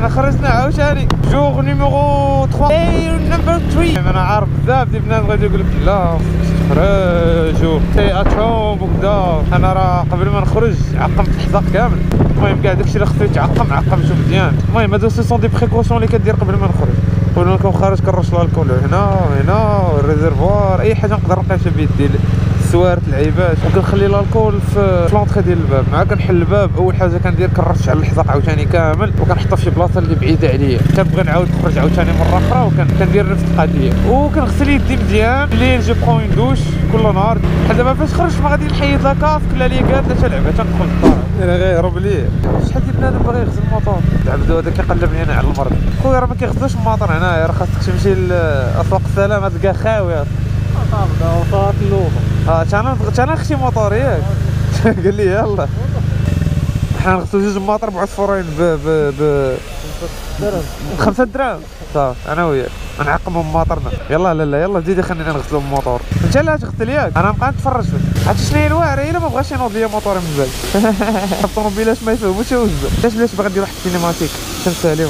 حنا خرجنا عاوتاني جوغ نيميرو 3 اي نمبر 3. انا عارف بزاف ديال البنات غادي يقول لك لا خرجوا تي اتشوم وكذا. انا راه قبل ما نخرج عقمت الحذاء كامل. المهم كاع داكشي اللي خصو يتعقم عقمته مزيان. المهم هادو سي سون دي بريكوسيون اللي كدير قبل ما نخرج. قبل ما نكون خارج كنرش الكول هنا الريزرفوار اي حاجه نقدر نقيسها بيدي السوارت العيبات وكنخلي الكول في لونطري ديال الباب. مع كنحل الباب اول حاجه كندير كنرش على الحذاء عاوتاني كامل وكنحطها في شي بلاصه اللي بعيده عليا. كنبغي نعاود نخرج عاوتاني مره اخرى وكندير نفس القضيه وكنغسل يدي مزيان. الليل جو برون اون دوش كل نهار. بحال دابا فاش خرجت ما غادي نحيد لا كاسك لا لي كاد لا تلعبها تندخل للدار. انا غير هرب ليه شحال ديال بنادم باغي يغسل الموطور. عبدو هذا كيقلبني انا على المرض. خويا راه ما كيغسلوش الموطور هنايا. راه خاصك تمشي لاسواق السلام تلقاه خاوي. صافي وصلت اللوطه. انا اختي موطور ياك. قال لي يلا حنا نغسلو جوج موطور بعصفورين ب 5 دراهم صافي انا وياك نعقمهم موطرنا. يلا لا يلا زيدي خلينا نغسلو الموطور. انت لا تغسل ياك انا نبقى نتفرج فيك. عرفتي شنو هي الواعره الا ما بغاش ينوض ليا موطوري من بعد. الطوموبيلات ما يفهموش يوزو. علاش باغي ندير واحد السينماتيك تنساليهم.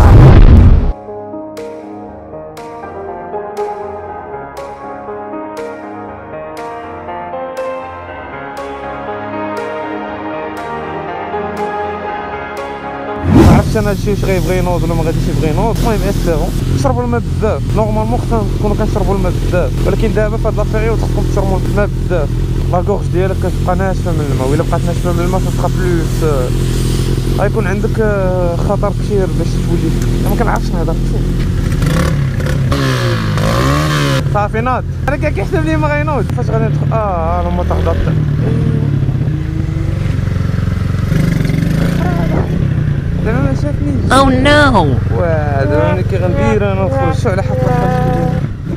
انا هادشي واش غيبغي ينوض ولا ما غاديش يبغي ينوض. المهم اسيرون شربوا الماء بزاف. نورمالمون خصنا نكونوا كنشربوا الماء بزاف ولكن دابا في هاد لا بيريود خصكم تشربوا الماء بزاف. لا كورج ديالك كتبقى ناشفه من الماء وإلا بقات ناشفه من الماء كتبقى بلوس غيكون عندك خطر كثير باش تولي. ما كنعرفش نهضر. صافي ناض. انا كاع كيحسب لي ما غينوض. فاش غادي ندخل انا ما تهضر دابا ما شافنيش. او نو واه دابا انا كي غندير انا نخرج على حق الحاج.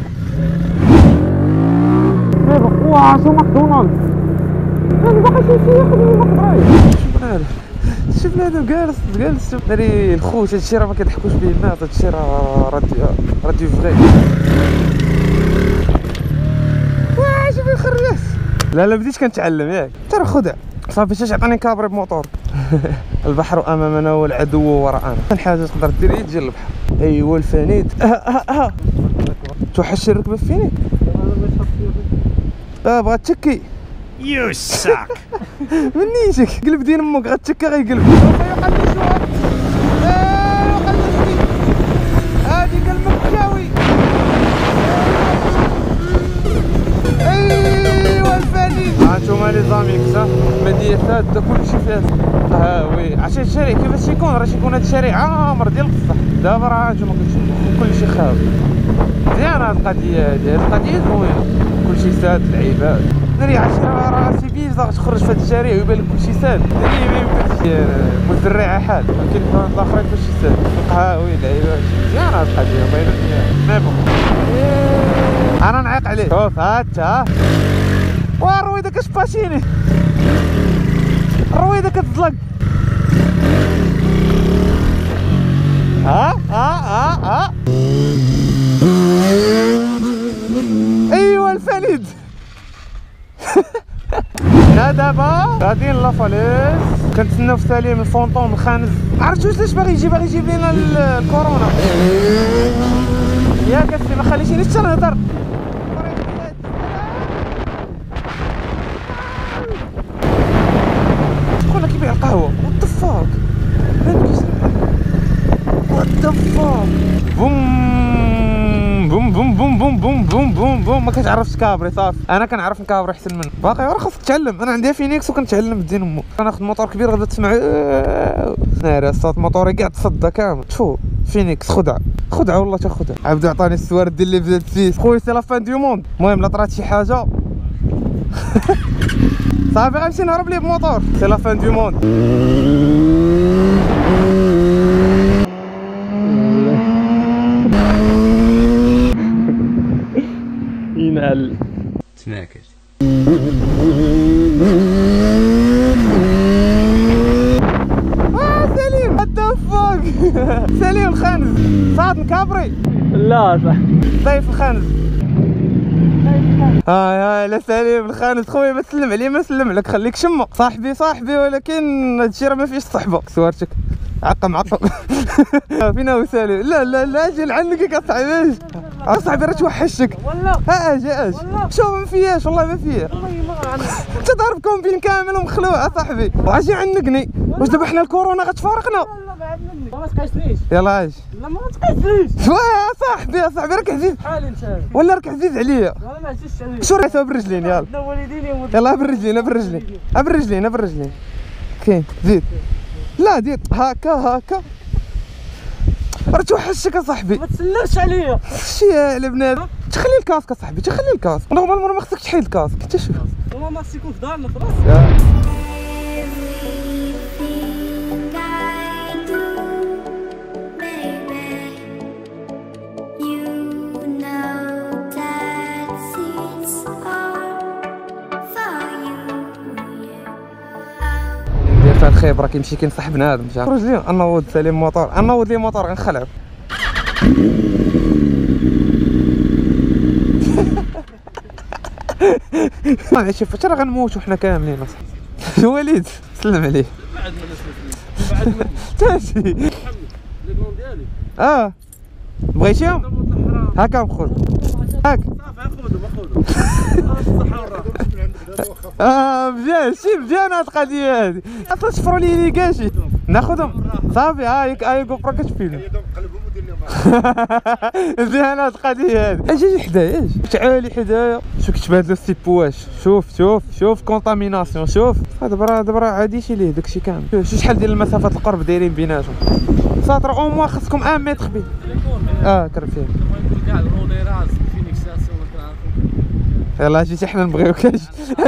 دابا واه شو ماكدونالدز. انا باقي شي ياخذني مقراي. شوف انا شي بنادم جالس ناري الخوت. هادشي راه ما كيضحكوش به الناس. هادشي راه دي فغي. واه شوف الخريس. لا بديت كنتعلم ياك. ترى خدع صافي باش عطاني كابري بموطور. البحر امامنا والعدو وراءنا. حاجه تقدر دير هي تجي للبحر. ايوا الفنيد. توحش الركبه في فينيك. بغات تشكي. يو ساك. منيتك قلب دين امك غتشكى غيقلب. هادي قلبك جاوي. ايوا الفنيد. هانتوما لي زاميك صح مدينة دا كلشي فيها. وي عرفتي الشارع كيفاش يكون. راه يكون هاد الشارع عامر ديال القصه. دابا راه هانتوما كتشوفوا كلشي خاوي. مزيان هاد القضيه هادي. هاد القضيه زوينه. كلشي ساد العباد. ناري عرفتي راه سي بيزار تخرج في هاد الشارع ويبان لك كلشي ساد. ناري ما يمكنش مزرعه حال. ولكن البلان الاخرين كلشي ساد. القهاوي العباد. مزيان هاد القضيه باينه مزيان. مي بون انا نعيق عليه. شوف هاتا والرويضه كتباشيني. الرويضه كتطلق. ايوا الفليد. حنا دابا غاديين لافاليز. كنتسناو في سليم الفونطون الخانز. عرفتي واش باغي يجيب لينا الكورونا ياك اسي. ما خليتينيش حتى نهضر. شكون كيبيع القهوه؟ وات ذا فاك. وات ذا فاك. بوم بوم بوم بوم بوم بوم بوم بوم بوم. ما كتعرفش كابري صافي. انا كنعرف نكابري احسن منه. باقي راه خاصك تتعلم. انا عندي فينيكس وكنتعلم بدين امو. كناخذ موطور كبير غادي تسمع ناري الصوت موطوري كاع تصدى كامل. شوف فينيكس خدعه والله تاخدها. عبدو عطاني السوارد ديال اللي بدات فيه خويا سي لا فان دو موند. المهم لا طرات شي حاجه صافي غنمشي نهرب ليه بموطور. سي لا فان دو موند. ينعل تناكل. سليم وات ذا فاك. سليم الخانز صاد مكابري. لا صح ضيف الخانز. لا سليم الخانز خويا ما تسلم عليه ما نسلم لك. خليك شمق. صاحبي ولكن هادشي راه ما فيهش صحبه. سوارتك عقم فينا وسالم. لا اجي لعنك اصاحبي. اصاحبي راه توحشتك والله. ها اجي شوف ما فياش والله ما فيها. انت ضارب كومبين كامل ومخلوع اصاحبي واجي عنقني. واش دابا حنا الكورونا غتفارقنا؟ لا بعد مني ما تقيسنيش. يلا اجي. لا ما تقيسنيش. صاحبي راك عزيز بحال انت ولا راك عزيز عليا؟ انا ما عزيزش عليك. شو راه بالرجلين يلا. عندنا والدين يموت. يلا بالرجلين كاين زيد. لا دير هكا راه توحشك اصاحبي. ما تسلمش عليا. شي على بنادم تخلي الكاسك اصاحبي تخلي الكاسك. نورمالمون ما خصكش تحيد الكاسك حتى شوف. والله ما خصك يكون في دارنا في راسك. ندير فيها الخيب راه كيمشي كينصح بنادم. خرج لي انوض سالي موطور انوض لي موطور غنخلعو. ما شوف راه غنموتو حنا كاملين اصاحبي. وليد سلم عليه. بعد من تاشي لي بلون ديالي. بغيتيهم هاكا مخذ هاك. مزيان هاد القضيه هادي. اصلا شفروا لي كاشي ناخذهم صافي. هاي كوبرا كتفيلم. مزيان هاد القضيه هادي. اجي حدايا تعالي حدايا. شوف كتبادلوا السيبواش. شوف كونطاميناسيون. شوف دابا عاديش ليه داكشي كامل. شوف شحال ديال المسافات القرب دايرين بيناتهم. ساطر او موا خصكم 1 متر بين. كرب فيه. كاع الروديراز فينيكساسيون يلا جيتي حنا نبغيوكاش.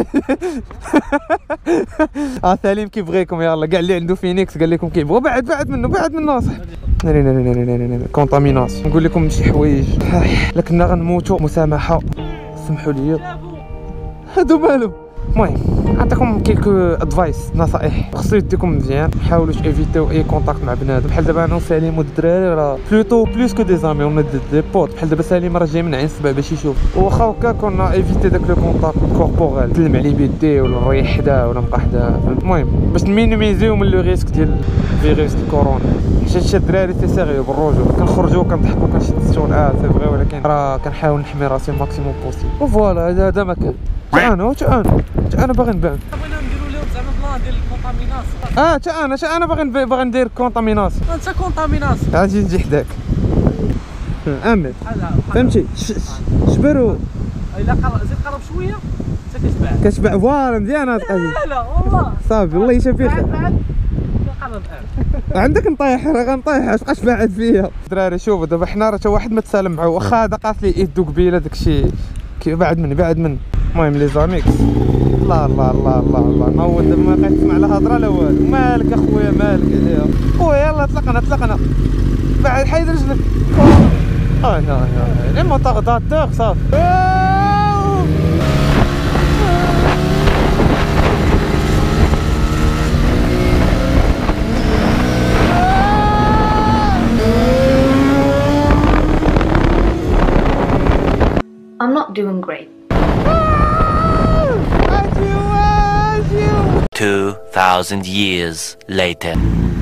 سليم كيبغيكم يلا. كاع اللي عنده فينيكس قال لكم كيبغوا. بعد منه صح. كونطاميناسيون. نقول لكم شي حوايج لكننا غنموتوا. مسامحه سمحوا لي. هادو مالهم. المهم نعطيكم كيلكو ادفايس نصائح. خصو يديكم مزيان. حاولوا ايفيتيو اي كونتاكت مع بنادم. بحال دابا انا وسليم والدراري راه بلوس كو دي زامي اون دي بوت. بحال دابا سليم راه جاي من عين سبع باش يشوف. واخا هكا كنا ايفيتي داك لو كونتاكت كوربورال. تلم عليه بيديه ولا نريح حداه ولا نبقى حداه. المهم باش نمينيميزيو من لو ريسك ديال فيروس الكورونا. حيت الدراري سي سيريو بالرجوع. كنخرجوا كنضحكوا كنشدوا سي فغي ولكن راه كنحاول نحمي راسي ماكسيموم بوسيبل. وفوالا هذا ما كان. انا باغي نبان. بغينا نديرو لهم زعما بلان ديال الكونطاميناسيون. انا باغي ندير كونطاميناسيون. انت كونطاميناسيون. اجي نجي حداك. امين فهمتي شبرو. الا زيد قرب شويه انت كتبع فوالا مزيان هاد القضيه. لا والله صافي والله يشافي خير. قرب عندك نطيح راه غنطيح. اش بقاش باعد فيا الدراري. شوفوا دابا حنا راه حتى واحد ما تسالم معاه. واخا هذا قاص لي يدو قبيله داكشي بعد مني. المهم لي زاميكس. الله نوض دابا ما بقيت تسمع لا هضره لا والو. مالك اخويا مالك عليها خويا. يلا طلقنا بعد حيد رجلك. لي موطارداتور صافي. I'm not doing great. 2,000 years later.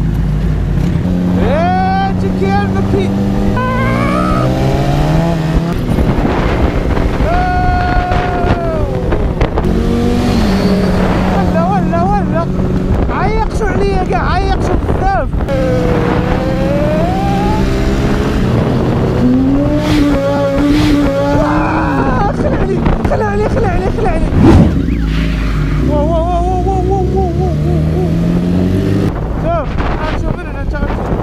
ولا عيقشوا عليا كاع. عيقشوا بزاف. خلع علي. شوف من هنا انت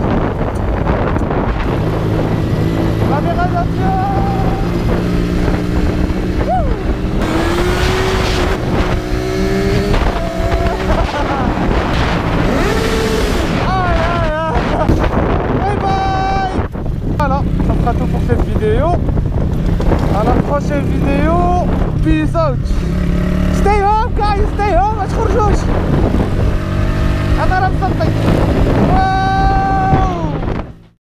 Voilà, ça sera tout pour cette vidéo. À la prochaine vidéo. Peace out. Stay home guys, stay home. ما تخرجوش.